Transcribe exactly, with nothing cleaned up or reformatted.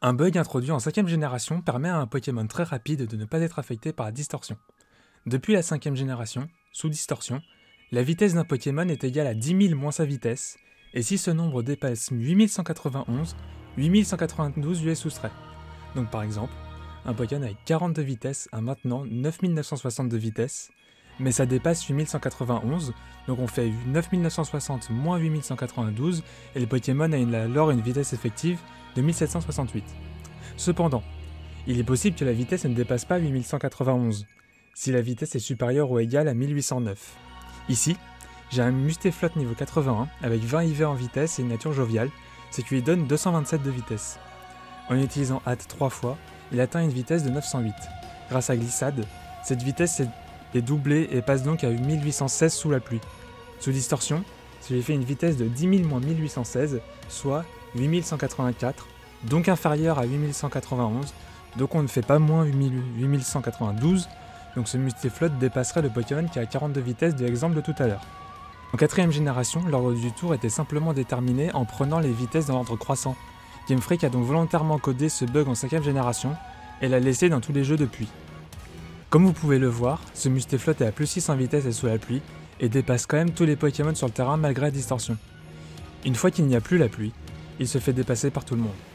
Un bug introduit en cinquième génération permet à un Pokémon très rapide de ne pas être affecté par la distorsion. Depuis la cinquième génération, sous distorsion, la vitesse d'un Pokémon est égale à dix mille moins sa vitesse, et si ce nombre dépasse huit mille cent quatre-vingt-onze, huit mille cent quatre-vingt-douze lui est soustrait. Donc par exemple, un Pokémon avec quarante de vitesse a maintenant neuf mille neuf cent soixante de vitesse, mais ça dépasse huit mille cent quatre-vingt-onze, donc on fait neuf mille neuf cent soixante moins huit mille cent quatre-vingt-douze, et le Pokémon a une, alors une vitesse effective de mille sept cent soixante-huit. Cependant, il est possible que la vitesse ne dépasse pas huit mille cent quatre-vingt-onze, si la vitesse est supérieure ou égale à mille huit cent neuf. Ici, j'ai un Mustaflot niveau quatre-vingt-un, avec vingt I V en vitesse et une nature joviale, ce qui lui donne deux cent vingt-sept de vitesse. En utilisant hâte trois fois, il atteint une vitesse de neuf cent huit. Grâce à glissade, cette vitesse est doublée et passe donc à mille huit cent seize sous la pluie. Sous distorsion, ça lui fait une vitesse de dix mille moins mille huit cent seize, soit huit mille cent quatre-vingt-quatre, donc inférieur à huit mille cent quatre-vingt-onze, donc on ne fait pas moins huit mille cent quatre-vingt-douze, donc ce Mustaflot dépasserait le Pokémon qui a quarante de vitesse de l'exemple de tout à l'heure. En quatrième génération, l'ordre du tour était simplement déterminé en prenant les vitesses dans l'ordre croissant. Game Freak a donc volontairement codé ce bug en cinquième génération et l'a laissé dans tous les jeux depuis. Comme vous pouvez le voir, ce Mustaflot est à plus six en vitesse et sous la pluie, et dépasse quand même tous les Pokémon sur le terrain malgré la distorsion. Une fois qu'il n'y a plus la pluie, il se fait dépasser par tout le monde.